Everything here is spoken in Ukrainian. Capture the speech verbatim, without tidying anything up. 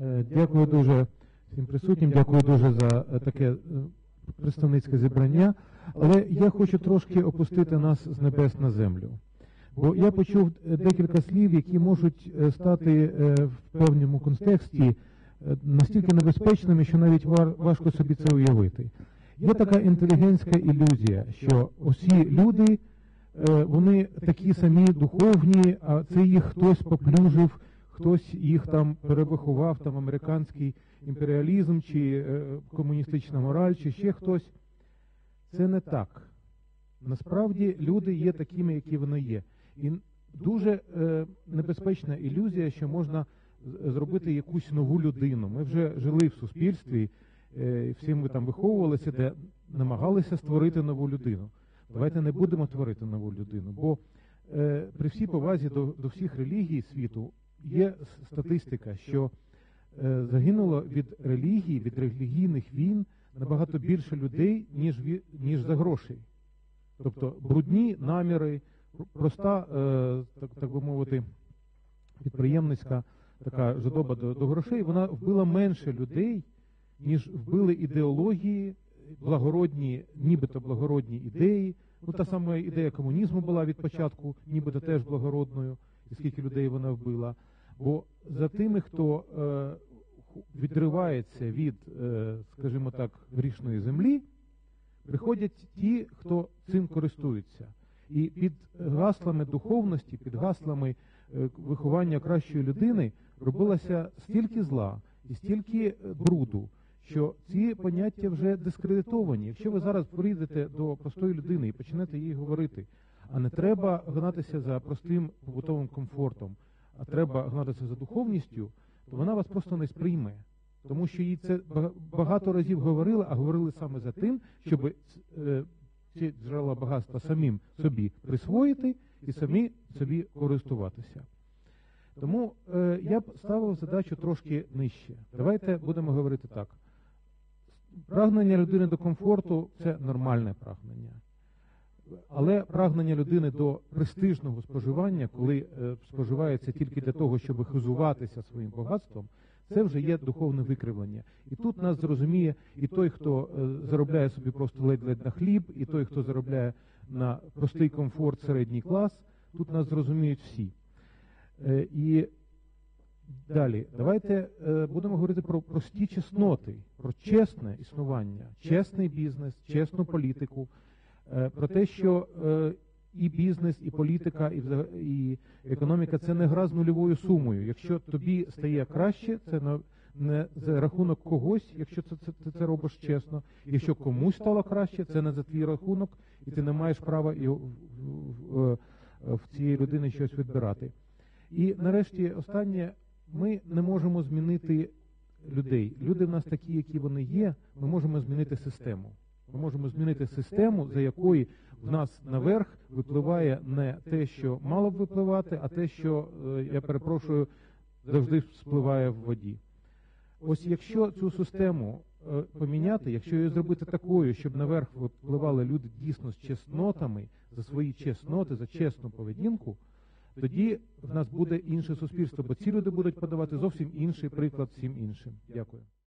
Е, Дякую дуже всім присутнім, дякую дуже за е, таке е, представницьке зібрання. Але я хочу трошки опустити нас з небес на землю. Бо я почув е, декілька слів, які можуть е, стати е, в певному контексті е, настільки небезпечними, що навіть вар, важко собі це уявити. Є така інтелігентська ілюзія, що усі люди, е, вони такі самі духовні, а це їх хтось поплюжив, хтось їх там перевиховав, там американський імперіалізм, чи е, комуністична мораль, чи ще хтось. Це не так. Насправді люди є такими, які вони є. І дуже е, небезпечна ілюзія, що можна зробити якусь нову людину. Ми вже жили в суспільстві, е, всі ми там виховувалися, де намагалися створити нову людину. Давайте не будемо творити нову людину, бо е, при всій повазі до, до всіх релігій світу є статистика, що е, загинуло від релігії, від релігійних війн набагато більше людей, ніж, ніж за грошей. Тобто брудні наміри, проста, е, так, так би мовити, підприємницька така жадоба до, до грошей, вона вбила менше людей, ніж вбили ідеології, благородні, нібито благородні ідеї. Ну, та сама ідея комунізму була від початку, нібито теж благородною, і скільки людей вона вбила. Бо за тими, хто е, відривається від, е, скажімо так, грішної землі, приходять ті, хто цим користується. І під гаслами духовності, під гаслами е, виховання кращої людини робилося стільки зла і стільки бруду, що ці поняття вже дискредитовані. Якщо ви зараз прийдете до простої людини і почнете їй говорити, а не треба гнатися за простим побутовим комфортом, а треба гнатися за духовністю, то вона вас просто не сприйме. Тому що їй це багато разів говорили, а говорили саме за тим, щоб е, ці джерела багатства самим собі присвоїти і самі собі користуватися. Тому е, я б ставив задачу трошки нижче. Давайте будемо говорити так. Прагнення людини до комфорту – це нормальне прагнення. Але прагнення людини до престижного споживання, коли е, споживається тільки для того, щоб хизуватися своїм багатством, це вже є духовне викривлення. І тут нас зрозуміє і той, хто е, заробляє собі просто ледь-ледь на хліб, і той, хто заробляє на простий комфорт середній клас, тут нас зрозуміють всі. Е, і далі, давайте е, будемо говорити про прості чесноти, про чесне існування, чесний бізнес, чесну політику, е, про те, що е, і бізнес, і політика, і, і економіка – це не гра з нульовою сумою. Якщо тобі стає краще, це на, не за рахунок когось, якщо це, це, ти це робиш чесно. Якщо комусь стало краще, це не за твій рахунок, і ти не маєш права і, в, в, в цієї людини щось відбирати. І нарешті останнє, ми не можемо змінити людей. Люди в нас такі, які вони є, ми можемо змінити систему. Ми можемо змінити систему, за якої в нас наверх випливає не те, що мало б випливати, а те, що, я перепрошую, завжди спливає в воді. Ось якщо цю систему поміняти, якщо її зробити такою, щоб наверх випливали люди дійсно з чеснотами, за свої чесноти, за чесну поведінку, тоді в нас буде інше суспільство, бо ці люди будуть подавати зовсім інший приклад всім іншим. Дякую.